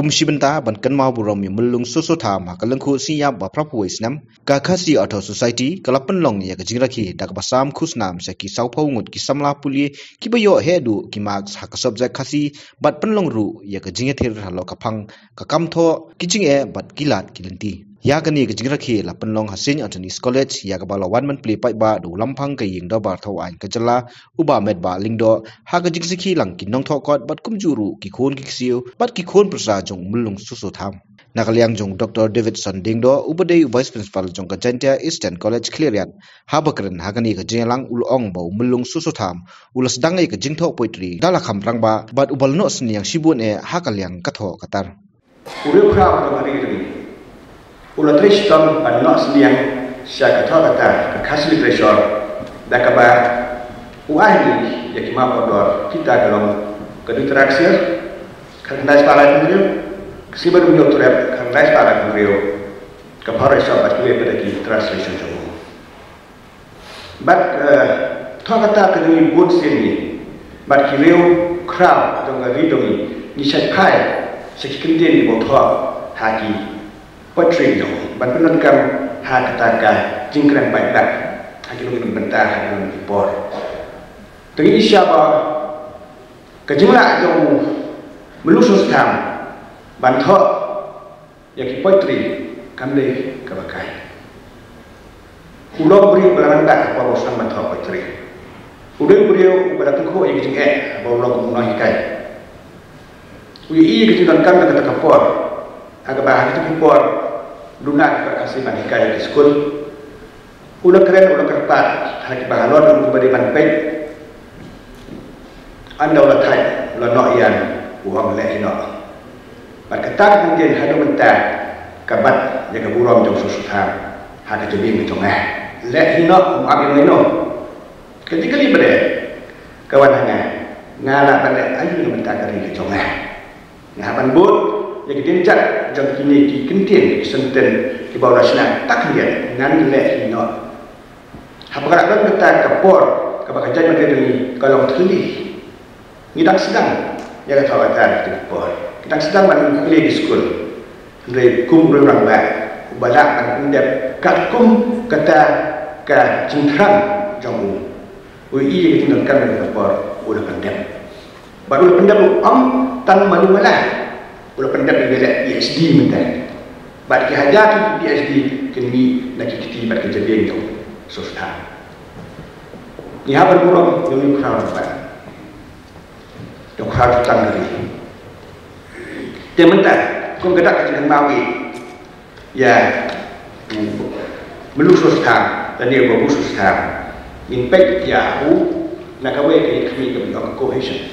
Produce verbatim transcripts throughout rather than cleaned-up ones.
kumshi benta ban kan mau burom mi mulung soso tham ha kalengku siya ba prapu isnam ka khasi atho society kalapan long ya ka jingrakhi dak basam khusnam se ki sauphau ngut ki samla puli ki bayo hedu ki marks ha ka subject khasi bat panlong ru ya ka jinge thir halo ka phang ka kamtho ki jinge bat kilat kilinti ya kani ka jingrakhi la panlong hasin athanis college ya ka bala one man play pai ba du lampang ka ying do bar tho ain ka jala uba met ba lingdo ha ka jingsikhi lang ki nong tho kot bat kumjuru ki khon ki siu bat ki khon prasa jong mulung susu tham nakaliang jong Doctor Davidson Dingdo ubadei vice principal jong ka Jantia Eastern College Clearian habakren hagani ka jingalang ulong bau mulung susu tham ulas dangai ka jingtho poetry dala kham rangba bat ubalno sniang sibun e hakaliang katho katar uru kra ka hari ri ula trishtam an no sniang sya katho katar ka khasli treasure dakaba uahli yakima podor kita dalam kediteraksi kandai para dulu sibar punya turap kandai para dulu kapara sahabat kue pada ki translation jauh. But thok kata kini buat sini, but kiriu crowd jangka ridomi ni sekai sekian di bawah haki potri jauh. But penonton hak kata kah jingkran baik baik haki lagi bentar haki lagi por. Dengan siapa kejumlah jauh melusus kam banthok yang poetry kamle kabakai ulo beri belanda apa bosan banthok poetry ulo beri belanda ko yang jing eh apa ulo kuno hikai ui i ke jidan kam kata kapor aga bah itu kapor lunak berkasih ban hikai di school ulo keren ulo kerpat haki bahalon ulo beri ban pek anda ulo thai ulo no ian uang le ino berketak mungkin hadu mentah kabat jaga buram jauh susah hada jebing itu ngah le hino ambil hino ketika ni berde kawan hanya ngala pada ayu mentah dari itu ngah ngapan bud yang diincat jang kini di kentin senten di bawah rasna tak lihat ngan le hino apakah ada kita kapor kabak kajian mereka ini kalau terlih ngidak sedang jaga tawatan di kapor kita sedang menunggu di sekolah, dari kum berang baik, balak mengendap kat kum kata ke cintrang jamu, ui iya kita tinggalkan dari kapor, ulah pendap, baru pendap am tan malu malah, ulah pendap di belak P H D mentah, bad kehajat P H D kini nak kita bad kejadian itu susah, ni apa berburung yang kurang baik, yang kurang tanggung. Dia mentah, kau kedak kecil mawi, ya melusus tam, dan dia berbusus tam, impek ya hu nak kawai ke kami ke bilang cohesion.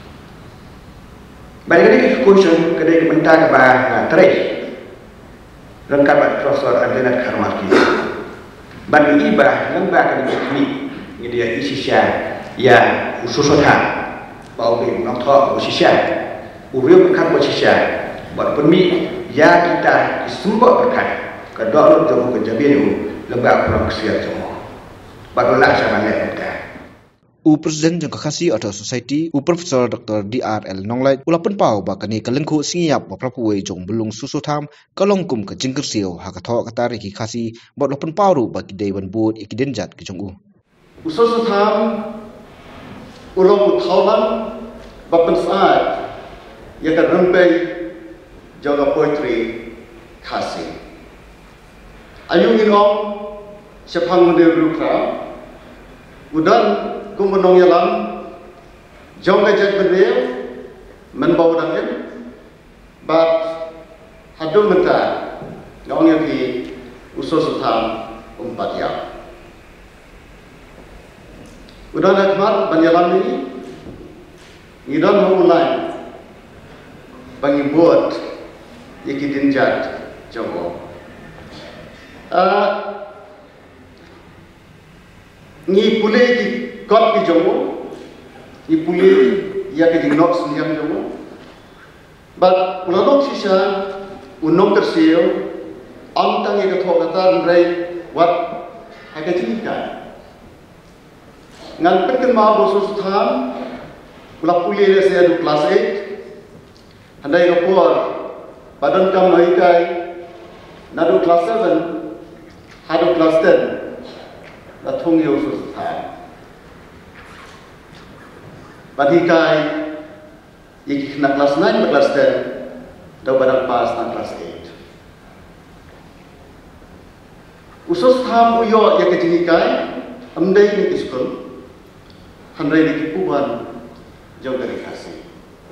Balik lagi cohesion, kedai mentah ke bah terai, lengkap Profesor Antenat Karmaki. Bagi ibah lembah kedai kami, ini dia isi sya, ya usus tam, bau bing nongtok usus sya. Uriu berkat posisi, buat pemi ya kita disembah berkat. Kedua orang jauh kejabian itu lembah kurang kesiat semua. Barulah sama mereka. U Presiden jang kakasi atau society U Profesor Doctor D R L Nonglait ulapan pau bakani kalengku singiap baprapuwe jong belung susu tham kalongkum ke jingkersio hakatho katari ki khasi bot ulapan pau ru bagi dewan bud ikiden jat ke jong u. Susu tham ulong uthaulan bapan saat ia akan rempai jaga poetry khasi. Ayungin om sepang mende berukra, udan kumenong yalam, jaga jat berdeo, menbau dangin, bat hadu mentah, ngong yang di usus utam umpat yang. Udan akmat banyalam ini, ngidan mulai. Bagi buat ikitin jat jago. Ni pulih di kot di jago, ni pulih ia ke jinok sendiri jago. But ulanok sisa unong tersiu, antang ia ketua kata rai wat agak cerita. Ngan pengen mau bosus tham, ulah pulih dia saya du kelas eight. Andai kapur Badan kam noi kai nadu class seven hadu class ten la thong yo su tha badi kai ik na class nine ba class ten do badan pass na class eight usos tham uyo ya ke jini kai amdai ni school handai ni puban jauh dari kasih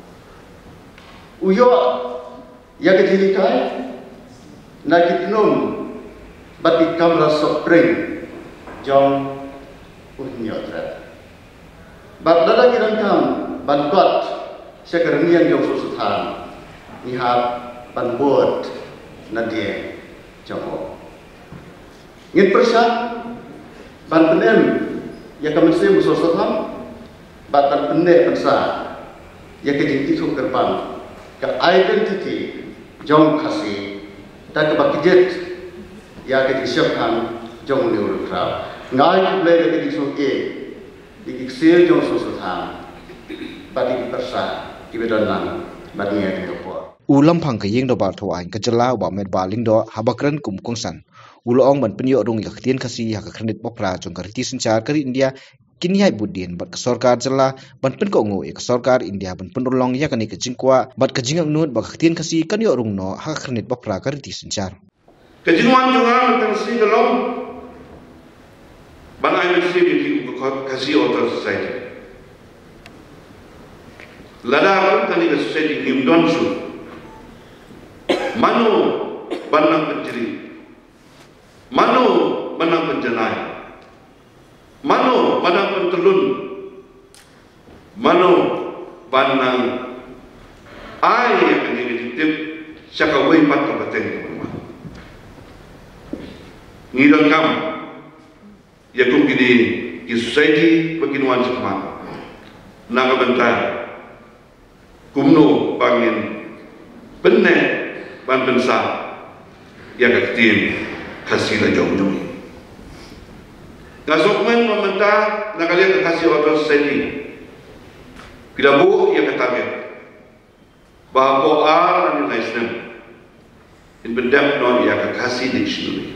uyo ya ke jini kai na kitnum bati kamera sopring jong unyotret bat dada kiran kam bantot sekernian jong susutan nihab banbot nadie jongo ngin persat ban penem ya kamense musosotam bat ban penne pensa ya ke jini itu gerbang ke identity jong kasih dan kebakijet ya ke disiapkan jong niur krau ngai play ke disu e dikisir jong susutan bagi persa kibedanan bagi ya ditopo ulam phang ke yeng do bar tho ain ka jala ba met ba ling do habakran kum kongsan ulong ban penyo rong ya ktien khasi ya ka khnit popra jong ka riti sanchar kari india kini hai budin bat sarkar jala ban pen ko ngo ek sarkar india ban pen rolong ya kani ke jingkwa bat ka jingak nut ba ktien khasi kan yo rong no ha khnit popra ka riti sanchar ke jingwan jonga tang si galong ban ai mesti bi ko kasi otor society lada pun tani ke society kim don su mano banang penjeri mano banang penjenai mano banang pentelun mano banang ai yang ini tip syakawai pat ka bateng ngidon kam ya kum gidi ki society baginuan sakma naga bentar kumno bangin benne ban bensa ya kaktin kasih jom jom ngasok men mementa nagalia kasih orang society tidak bu ya katakan bahwa ar dan Islam in bendam no ya kasih dictionary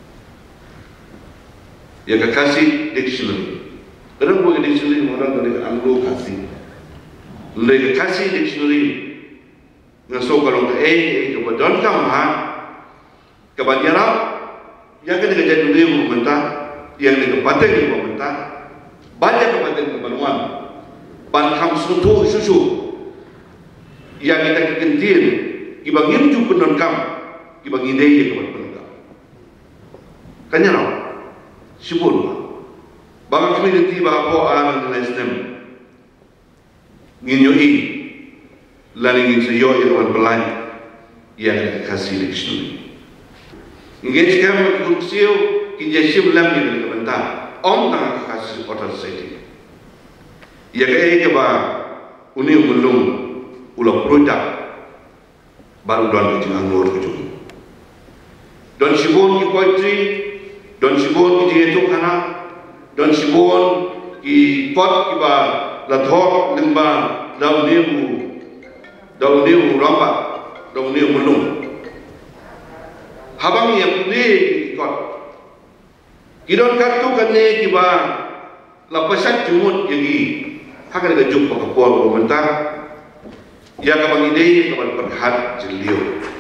ya kasih dictionary orang bu dictionary orang dari Anglo kasih le kasih dictionary ngasok kalau ke eh ke badon kam ha ke banjara ya ke dengan jadi mementa yang dengan pateng di mementa banyak kepaten kebanuan ban kam sutu susu yang kita kentin ibangin ju penon kam ibangin dei ke penon kam kanya no sibun bang community ba po an na stem nginyoi laling sa yo iwan pelan yang kasih dictionary ngej kam kuksio kinjashim lam ni kebentar om tang kasih otor society ya ke ke ba uni ulung ulo produk baru don ke jangan ke jung don sibon ki poetry don sibon ki jeto kana don sibon ki pot ki ba la thok limba daun niu daun niu ramba daun niu ulung habang yang pudi kot kidon kartu kanne kiba lapasat jumut yagi hakar ga jumpa ka pol komentar ya ka bangide ka ban perhat jelio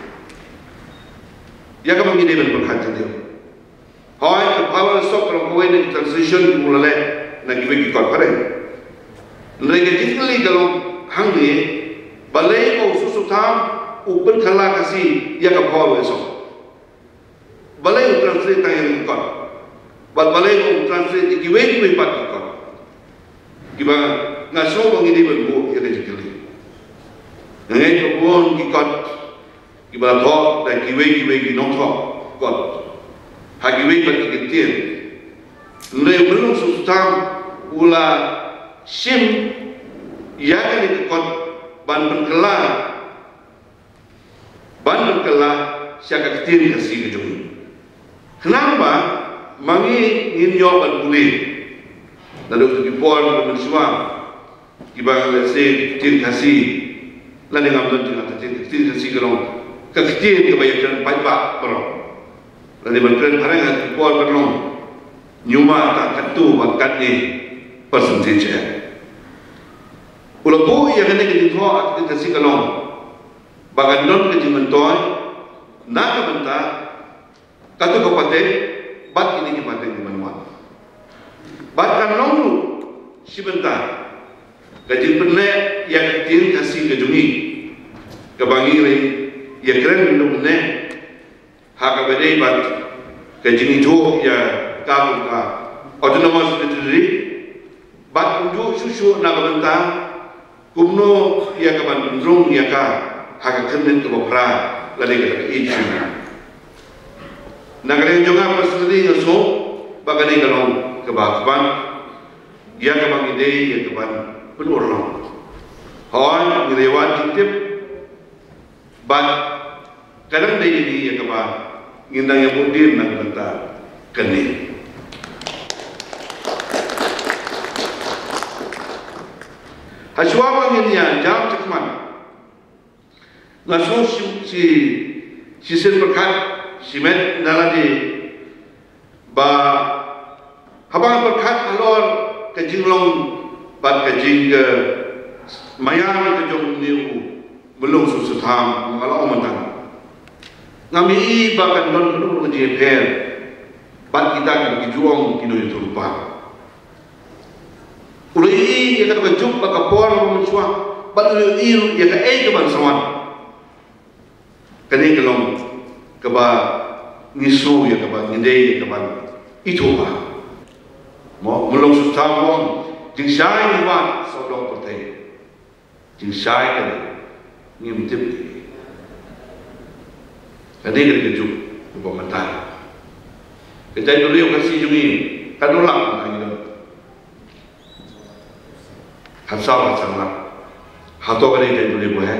ya ka bangide ban perhat jelio hoy ka power sok ro ko ni transition mulale na gibe ki kot pare lege jikli galo hangni balai ko susutam upen khala kasi ya ka power sok balai translate tayo kot bat balai ko translate ki wei wei pat ko kiba ngaso bang ini benbu ya dejeli ngai ko bon ki kot kiba tho dan ki wei ki wei ki non tho kot ha ki wei pat ki tien le belum sustam ula sim ya ni kot ban penkela ban penkela siaka tien kasih ke jung kenapa mangi nginyo ban pulih lalu tu kipol bersuam kibang let's say tin kasih lain ngam don tin tin kasih kalau kekecil kebanyakan pajak perang. Lalu berkeren harangan kuat berlong nyuma tak katu bakat ni persentage. Ulah bu yang kena kita tua kita kasih kalong bagan non kita mentoy nak bentar katu kapate bat ini kapate di mana bat kan long tu sebentar kaji pernah yang kecil kasih kejungi kebangi ni yang keren minum ni hak abadi bat kaji itu ya kamu ka autonomous secretary bat unjuk susu nak bentar kumno ya kaban bendrung ya ka hak kenen ke bopra lari ke isu nagare jonga personally ngaso bagani kalong ke bakban ya kaban ide ya kaban penurang hoi ngirewan titip bat kadang dia ini ya kaban ngindang yang mudir nak bentar kene Haswabang ini ya jam cekman. Ngaso si si si sen berkat si met naladi ba habang berkat alor kejinglong bat kejing ke mayang kejong niu belum susutam mengalau mentang. Ngami bahkan non perlu kejepel bat kita kan kejuang kino itu lupa. Ulai ia kata jumpa kapor mencuak, balu iu ia kata eh keban sawan. Kini kelong keba nisu ia keban ngindai ia keban itu apa? Mau melong susah jing syai ni wan sodong pertai, jing syai kan ni mungkin. Kini kena kejuk keban mentah. Kita dulu yang kasih jungi kan ulang lagi. Hamsah macam mana? Hato kali dia boleh buat.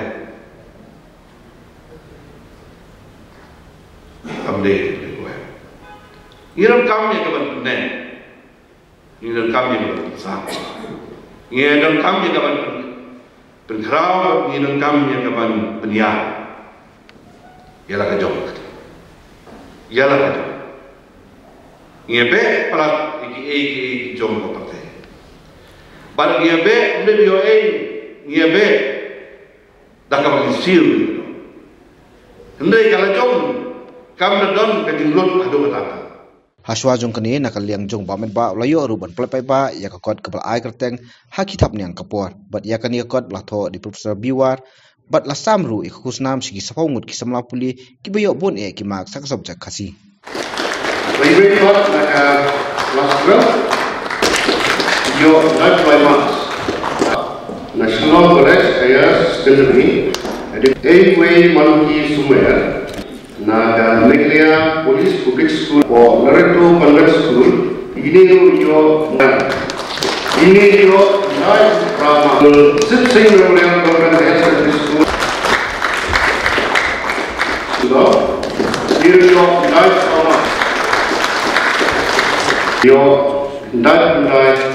Kami dia boleh buat. Iram kami kapan benar? Iram kami kapan sah? Iram kami kapan berkerau? Iram kami kapan penyiar? Ialah kejauh. Ialah kejauh. Iebe pelat iki iki jom kapan? Pada ngiabe, mungkin dia eh ngiabe, dah kau mengisir. Hendai kalau jom, kamu don kejinglon ada kata. Haswa jong kene nakal liang jong bamen ba layo ruban plepai ba ya kakot kebal ai kerteng hakitap niang kapor bat ya kani kakot latho di profesor biwar bat la samru ikhusnam sigi sapongut ki samla puli ki bayo bon e ki mak sak subjek khasi. Favorite thought like a last well. Your not by months. National Forest Ayas Delivery, eight-way Maluki Sumer, Naga Neglia Police Bukit School or Loreto Convent School, ini yo ini yo nice drama. Sipsing Memorial Convent High Secondary School. So, here yo nice drama. Yo nice nice.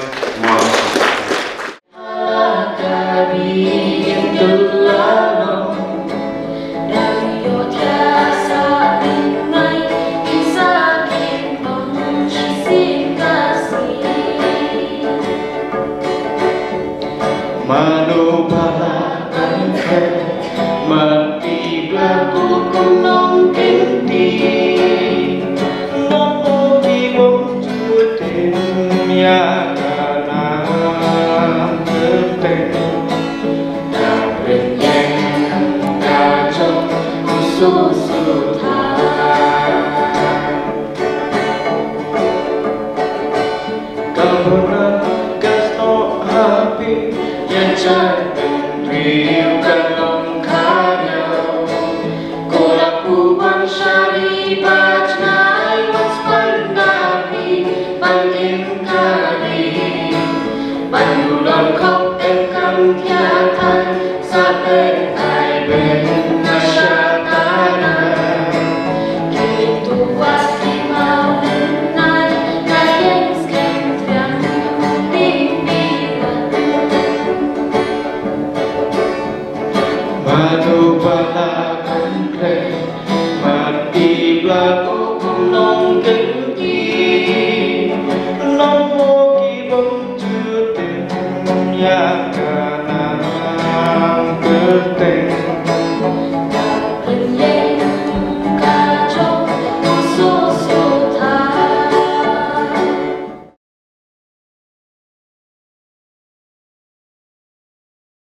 kỳ là cũng nông kính chi nông mô kỳ bông chưa tình nhà cả nàng cứ tình